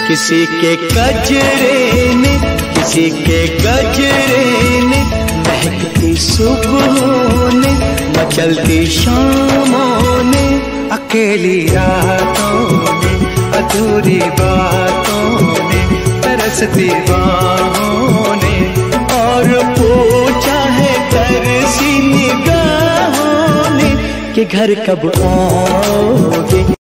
किसी के गजरे ने, किसी के गजरे ने, महकती सुबहों ने, मचलती शामों ने, अकेली रातों ने, अधूरी बातों ने, तरसती बाहों ने, और पूछा है तरसी निगाहों ने कि घर कब आओगे।